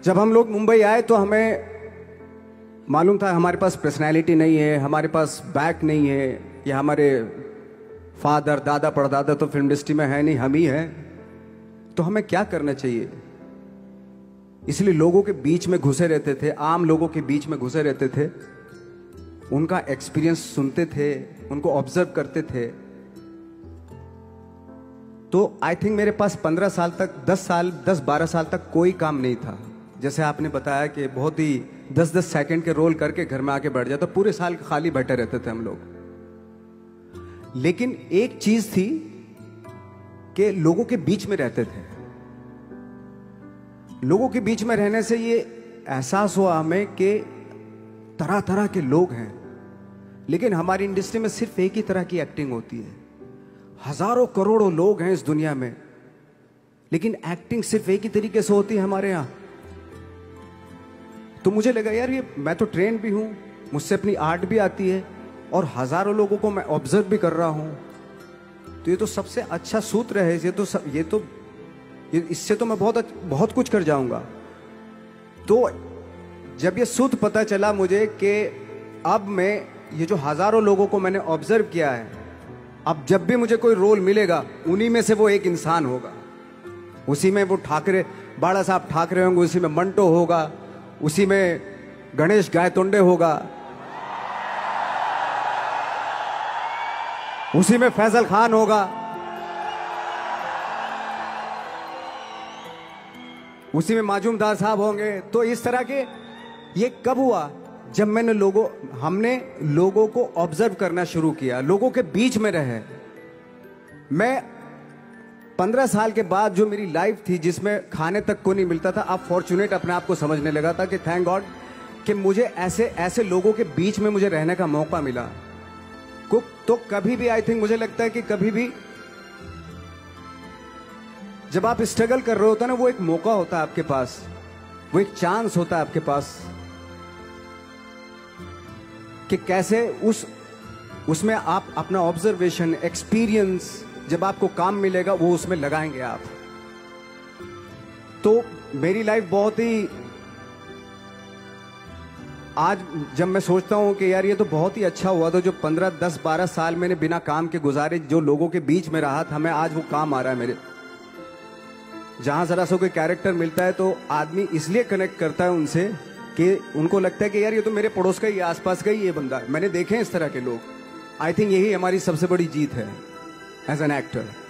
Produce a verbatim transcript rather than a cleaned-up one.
जब हम लोग मुंबई आए तो हमें मालूम था हमारे पास पर्सनैलिटी नहीं है, हमारे पास बैक नहीं है, या हमारे फादर दादा परदादा तो फिल्म इंडस्ट्री में है नहीं, हम ही हैं। तो हमें क्या करना चाहिए? इसलिए लोगों के बीच में घुसे रहते थे, आम लोगों के बीच में घुसे रहते थे, उनका एक्सपीरियंस सुनते थे, उनको ऑब्जर्व करते थे। तो आई थिंक मेरे पास पंद्रह साल तक, दस साल दस बारह साल तक कोई काम नहीं था। जैसे आपने बताया कि बहुत ही दस दस सेकंड के रोल करके घर में आके बैठ जाता, पूरे साल खाली बैठे रहते थे हम लोग। लेकिन एक चीज थी कि लोगों के बीच में रहते थे। लोगों के बीच में रहने से ये एहसास हुआ हमें कि तरह तरह के लोग हैं, लेकिन हमारी इंडस्ट्री में सिर्फ एक ही तरह की एक्टिंग होती है। हजारों करोड़ों लोग हैं इस दुनिया में, लेकिन एक्टिंग सिर्फ एक ही तरीके से होती है हमारे यहां। तो मुझे लगा यार, ये मैं तो ट्रेन भी हूं, मुझसे अपनी आर्ट भी आती है, और हजारों लोगों को मैं ऑब्जर्व भी कर रहा हूं। तो ये तो सबसे अच्छा सूत्र है। ये तो सब, ये तो ये, इससे तो मैं बहुत बहुत कुछ कर जाऊंगा। तो जब ये सूत्र पता चला मुझे कि अब मैं ये जो हजारों लोगों को मैंने ऑब्जर्व किया है, अब जब भी मुझे कोई रोल मिलेगा उन्हीं में से वो एक इंसान होगा। उसी में वो ठाकरे, बाला साहब ठाकरे होंगे, उसी में मंटो होगा, उसी में गणेश गायतोंडे होगा, उसी में फैजल खान होगा, उसी में माजूमदार साहब होंगे। तो इस तरह के, ये कब हुआ? जब मैंने लोगों हमने लोगों को ऑब्जर्व करना शुरू किया, लोगों के बीच में रहे। मैं पंद्रह साल के बाद जो मेरी लाइफ थी, जिसमें खाने तक को नहीं मिलता था, अब फॉर्चुनेट अपने आप को समझने लगा था कि थैंक गॉड कि मुझे ऐसे ऐसे लोगों के बीच में मुझे रहने का मौका मिला। तो कभी भी आई थिंक मुझे लगता है कि कभी भी जब आप स्ट्रगल कर रहे होते हैं ना, वो एक मौका होता है आपके पास, वो एक चांस होता है आपके पास कि कैसे उस उसमें आप अपना ऑब्जर्वेशन, एक्सपीरियंस, जब आपको काम मिलेगा वो उसमें लगाएंगे आप। तो मेरी लाइफ बहुत ही, आज जब मैं सोचता हूं कि यार ये तो बहुत ही अच्छा हुआ था, जो पंद्रह दस बारह साल मैंने बिना काम के गुजारे, जो लोगों के बीच में रहा था, मैं आज वो काम आ रहा है मेरे। जहां जरा सा कोई कैरेक्टर मिलता है तो आदमी इसलिए कनेक्ट करता है उनसे कि उनको लगता है कि यार ये तो मेरे पड़ोस का ही, आसपास का ही ये बंदा, मैंने देखे हैं इस तरह के लोग। आई थिंक यही हमारी सबसे बड़ी जीत है एज एन एक्टर।